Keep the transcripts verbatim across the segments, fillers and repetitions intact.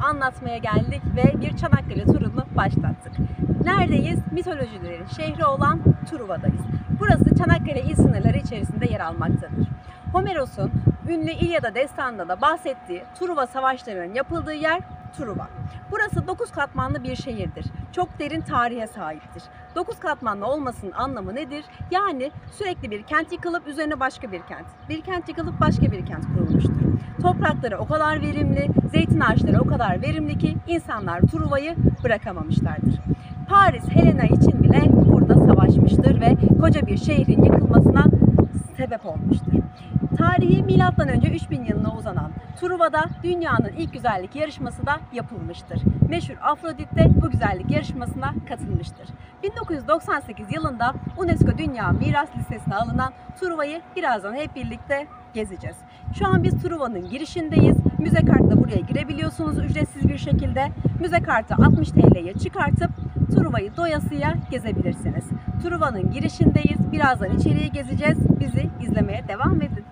anlatmaya geldik ve bir Çanakkale turunu başlattık. Neredeyiz? Mitolojilerin şehri olan Truva'dayız. Burası Çanakkale il sınırları içerisinde yer almaktadır. Homeros'un ünlü İlyada destanında da bahsettiği Truva savaşlarının yapıldığı yer Truva. Burası dokuz katmanlı bir şehirdir. Çok derin tarihe sahiptir. dokuz katmanlı olmasının anlamı nedir? Yani sürekli bir kent yıkılıp üzerine başka bir kent, bir kent yıkılıp başka bir kent kurulmuştur. Toprakları o kadar verimli, zeytin ağaçları o kadar verimli ki insanlar Truva'yı bırakamamışlardır. Paris, Helena için bile burada savaşmıştır ve koca bir şehrin yıkılmasına sebep olmuştur. Tarihi milattan önce üç bin yılına uzanan Truva'da dünyanın ilk güzellik yarışması da yapılmıştır. Meşhur Afrodit de bu güzellik yarışmasına katılmıştır. bin dokuz yüz doksan sekiz yılında UNESCO Dünya Miras Listesi'ne alınan Truva'yı birazdan hep birlikte gezeceğiz. Şu an biz Truva'nın girişindeyiz. Müze kartla buraya girebiliyorsunuz ücretsiz bir şekilde. Müze kartı altmış TL'ye çıkartıp Truva'yı doyasıya gezebilirsiniz. Truva'nın girişindeyiz. Birazdan içeriye gezeceğiz. Bizi izlemeye devam edin.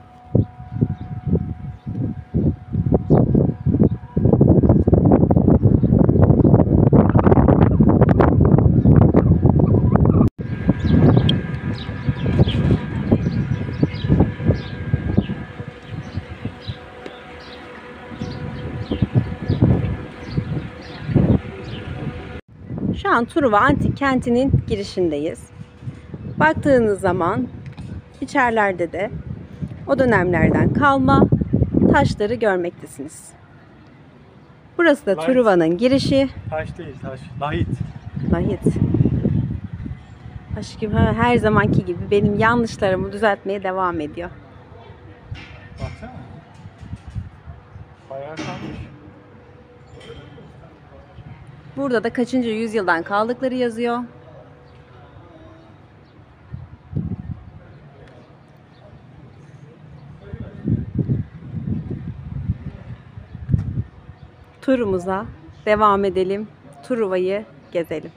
Şu an Truva Antik Kenti'nin girişindeyiz. Baktığınız zaman içerilerde de o dönemlerden kalma taşları görmektesiniz. Burası da Truva'nın girişi. Taş değil, taş. Lahit. Lahit. Aşkım her zamanki gibi benim yanlışlarımı düzeltmeye devam ediyor. Baksana. Bayağı kalmış. Burada da kaçıncı yüzyıldan kaldıkları yazıyor. Turumuza devam edelim. Truva'yı gezelim.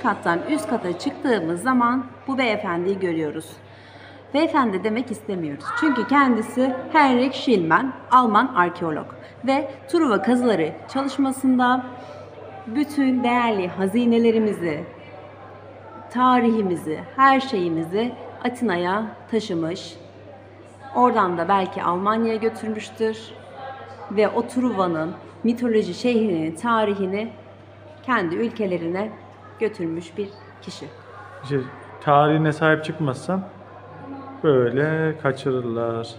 kattan üst kata çıktığımız zaman bu beyefendiyi görüyoruz. Beyefendi demek istemiyoruz. Çünkü kendisi Heinrich Schliemann, Alman arkeolog ve Truva kazıları çalışmasında bütün değerli hazinelerimizi, tarihimizi, her şeyimizi Atina'ya taşımış. Oradan da belki Almanya'ya götürmüştür ve o Truva'nın mitoloji şehrinin tarihini kendi ülkelerine götürmüş bir kişi. İşte tarihine sahip çıkmazsan böyle kaçırırlar.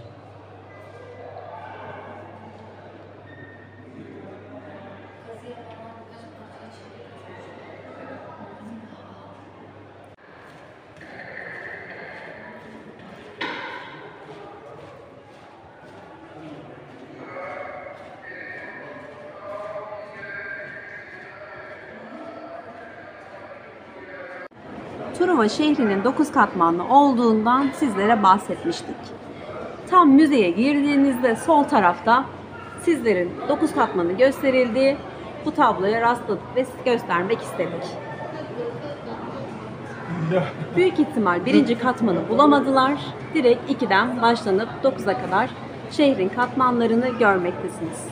Truva şehrinin dokuz katmanlı olduğundan sizlere bahsetmiştik. Tam müzeye girdiğinizde sol tarafta sizlerin dokuz katmanı gösterildiği bu tabloya rastladık ve göstermek istedik. Büyük ihtimal birinci katmanı bulamadılar. Direkt ikiden başlanıp dokuza kadar şehrin katmanlarını görmektesiniz.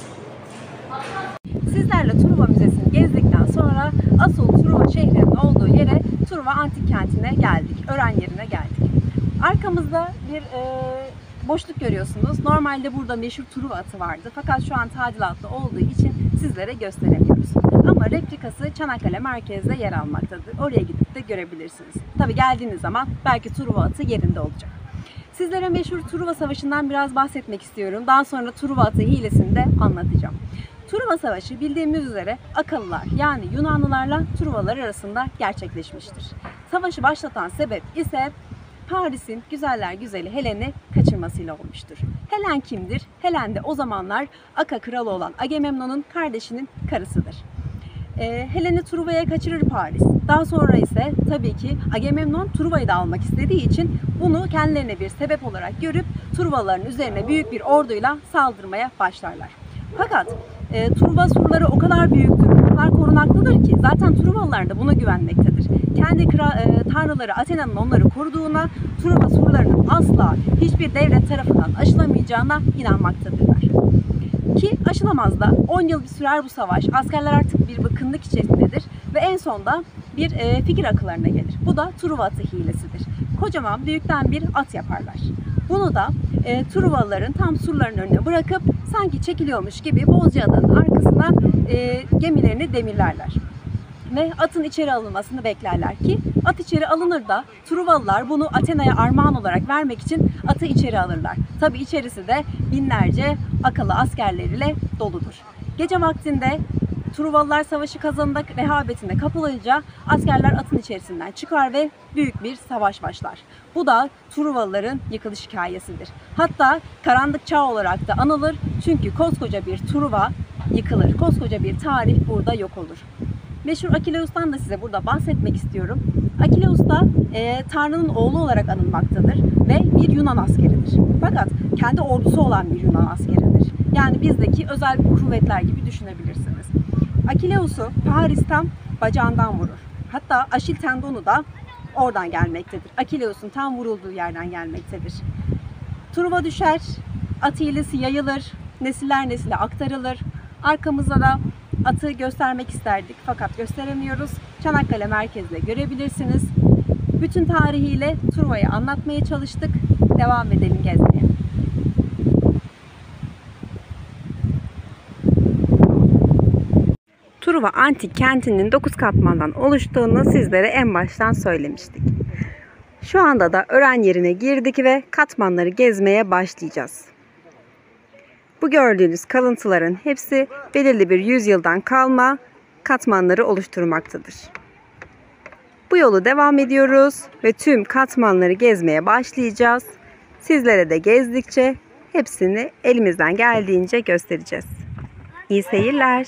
Sizlerle Truva Müzesi'ni gezdikten sonra asıl Truva şehrinin olduğu yere Truva Antik Kenti'ne geldik. Ören yerine geldik. Arkamızda bir e, boşluk görüyorsunuz. Normalde burada meşhur Truva atı vardı. Fakat şu an tadilatlı olduğu için sizlere gösteremiyoruz. Ama replikası Çanakkale merkezde yer almaktadır. Oraya gidip de görebilirsiniz. Tabii geldiğiniz zaman belki Truva atı yerinde olacak. Sizlere meşhur Truva Savaşı'ndan biraz bahsetmek istiyorum. Daha sonra Truva atı hilesini de anlatacağım. Truva Savaşı bildiğimiz üzere Akalılar yani Yunanlılarla Truvalar arasında gerçekleşmiştir. Savaşı başlatan sebep ise Paris'in güzeller güzeli Helen'i kaçırmasıyla olmuştur. Helen kimdir? Helen de o zamanlar Aka kralı olan Agamemnon'un kardeşinin karısıdır. Ee, Helen'i Truva'ya kaçırır Paris. Daha sonra ise tabii ki Agamemnon Truva'yı da almak istediği için bunu kendilerine bir sebep olarak görüp Truvaların üzerine büyük bir orduyla saldırmaya başlarlar. Fakat e, Truva surları o kadar büyüktür, o kadar korunaklıdır ki zaten Truvalılar da buna güvenmektedir. Kendi kra, e, tanrıları Athena'nın onları koruduğuna, Truva surlarının asla hiçbir devlet tarafından aşılamayacağına inanmaktadırlar. Ki aşılamaz da on yıl bir sürer bu savaş. Askerler artık bir bıkkınlık içerisindedir ve en sonda bir e, fikir akıllarına gelir. Bu da Truva atı hilesidir. Kocaman büyükten bir at yaparlar. Bunu da e, Truvalıların tam surların önüne bırakıp sanki çekiliyormuş gibi Bozcaada'nın arkasına e, gemilerini demirlerler. Ve atın içeri alınmasını beklerler ki at içeri alınır da Truvalılar bunu Athena'ya armağan olarak vermek için atı içeri alırlar. Tabi içerisi de binlerce Akalı askerleriyle doludur. Gece vaktinde Truvalılar savaşı kazanında rehavetine kapılınca askerler atın içerisinden çıkar ve büyük bir savaş başlar. Bu da Truvalıların yıkılış hikayesidir. Hatta karanlık çağ olarak da anılır çünkü koskoca bir Truva yıkılır. Koskoca bir tarih burada yok olur. Meşhur Akileus'tan da size burada bahsetmek istiyorum. Akileus da e, Tanrı'nın oğlu olarak anılmaktadır ve bir Yunan askeridir. Fakat kendi ordusu olan bir Yunan askeridir. Yani bizdeki özel kuvvetler gibi düşünebilirsiniz. Akileus'u Paris'ten bacağından vurur. Hatta Aşil tendonu da oradan gelmektedir. Akileus'un tam vurulduğu yerden gelmektedir. Truva düşer, at hilesi yayılır, nesiller nesile aktarılır. Arkamızda da atı göstermek isterdik fakat gösteremiyoruz. Çanakkale merkezde görebilirsiniz. Bütün tarihiyle Truva'yı anlatmaya çalıştık. Devam edelim gezmeye. Truva Antik Kenti'nin dokuz katmandan oluştuğunu sizlere en baştan söylemiştik. Şu anda da öğren yerine girdik ve katmanları gezmeye başlayacağız. Bu gördüğünüz kalıntıların hepsi belirli bir yüzyıldan kalma katmanları oluşturmaktadır. Bu yolu devam ediyoruz ve tüm katmanları gezmeye başlayacağız. Sizlere de gezdikçe hepsini elimizden geldiğince göstereceğiz. İyi seyirler.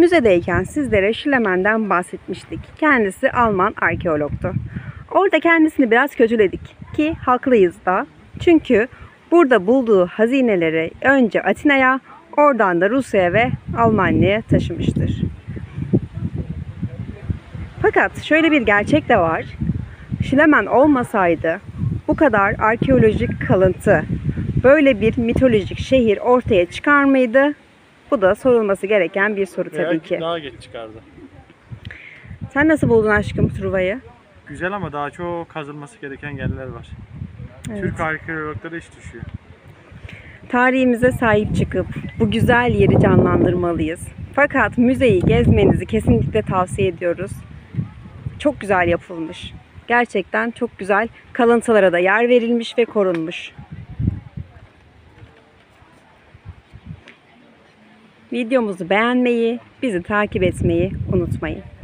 Müzedeyken sizlere Schlemann'den bahsetmiştik. Kendisi Alman arkeologtu. Orada kendisini biraz kötüledik ki haklıyız da. Çünkü burada bulduğu hazineleri önce Atina'ya, oradan da Rusya'ya ve Almanya'ya taşımıştır. Fakat şöyle bir gerçek de var. Schliemann olmasaydı bu kadar arkeolojik kalıntı, böyle bir mitolojik şehir ortaya çıkar mıydı? Bu da sorulması gereken bir soru tabii ki. Daha geç çıkardı. Sen nasıl buldun aşkım Truva'yı? Güzel ama daha çok kazılması gereken yerler var. Evet. Türk arkeologları iş düşüyor. Tarihimize sahip çıkıp bu güzel yeri canlandırmalıyız. Fakat müzeyi gezmenizi kesinlikle tavsiye ediyoruz. Çok güzel yapılmış. Gerçekten çok güzel kalıntılara da yer verilmiş ve korunmuş. Videomuzu beğenmeyi, bizi takip etmeyi unutmayın.